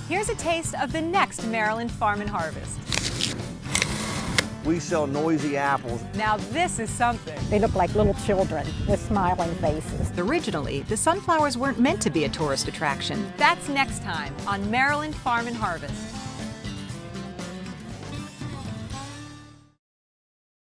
Here's a taste of the next Maryland Farm and Harvest. We sell noisy apples. Now this is something. They look like little children with smiling faces. Originally, the sunflowers weren't meant to be a tourist attraction. That's next time on Maryland Farm and Harvest.